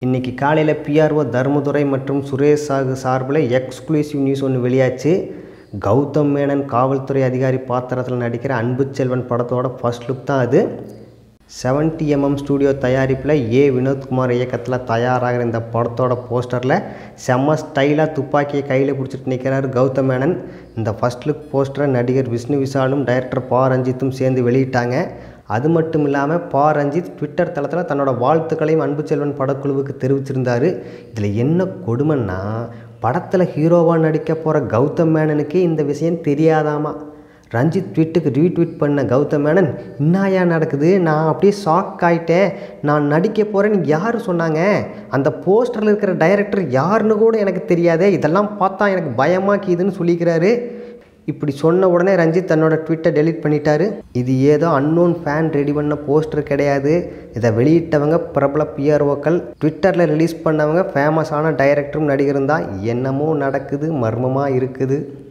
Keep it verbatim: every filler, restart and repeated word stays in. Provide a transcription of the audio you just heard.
இன்றைக்கி காலையில் பிஆர்ஓ தர்மதுரை மற்றும் சுரேஷ் சாகு சார்பில் எக்ஸ்க்ளூசிவ் நியூஸ் ஒன்று வெளியாச்சு. கௌதம் மேனன் காவல்துறை அதிகாரி பாத்திரத்தில் நடிக்கிற அன்புச்செல்வன் படத்தோட ஃபர்ஸ்ட் லுக் தான் அது. செவன்டி எம்எம் ஸ்டூடியோ தயாரிப்பில் ஏ வினோத்குமார் இயக்கத்தில் தயாராகிற இந்த படத்தோட போஸ்டரில் செம்ம ஸ்டைலாக துப்பாக்கியை கையில் பிடிச்சிட்டு நிற்கிறார் கௌதம் மேனன். இந்த ஃபர்ஸ்ட் லுக் போஸ்டரை நடிகர் விஷ்ணு விஷாலும் டைரக்டர் பா ரஞ்சித்தும் சேர்ந்து வெளியிட்டாங்க. அது மட்டும் இல்லாமல் பா ரஞ்சித் ட்விட்டர் தளத்தில் தன்னோட வாழ்த்துக்களையும் அன்புச்செல்வன் படக்குழுவுக்கு தெரிவிச்சிருந்தார். இதில் என்ன கொடுமைன்னா, படத்தில் ஹீரோவாக நடிக்க போகிற கௌதம் மேனனுக்கே இந்த விஷயம் தெரியாதாமா. ரஞ்சித் ட்வீட்டுக்கு ரீட்வீட் பண்ண கௌதம் மேனன், இன்னாயா நடக்குது, நான் அப்படியே ஷாக் ஆகிட்டேன், நான் நடிக்க போகிறேன்னு யார் சொன்னாங்க, அந்த போஸ்டரில் இருக்கிற டைரக்டர் யாருன்னு கூட எனக்கு தெரியாதே, இதெல்லாம் பார்த்தா எனக்கு பயமாக்கிதுன்னு சொல்லிக்கிறாரு. இப்படி சொன்ன உடனே ரஞ்சித் தன்னோட ட்விட்டை டெலீட் பண்ணிட்டாரு. இது ஏதோ அன்னோன் ஃபேன் ரெடி பண்ண போஸ்டர் கிடையாது. இதை வெளியிட்டவங்க பிரபல பிஆர்ஓக்கள், ட்விட்டரில் ரிலீஸ் பண்ணவங்க ஃபேமஸான டைரக்டரும் நடிகரும் தான். என்னமோ நடக்குது, மர்மமாக இருக்குது.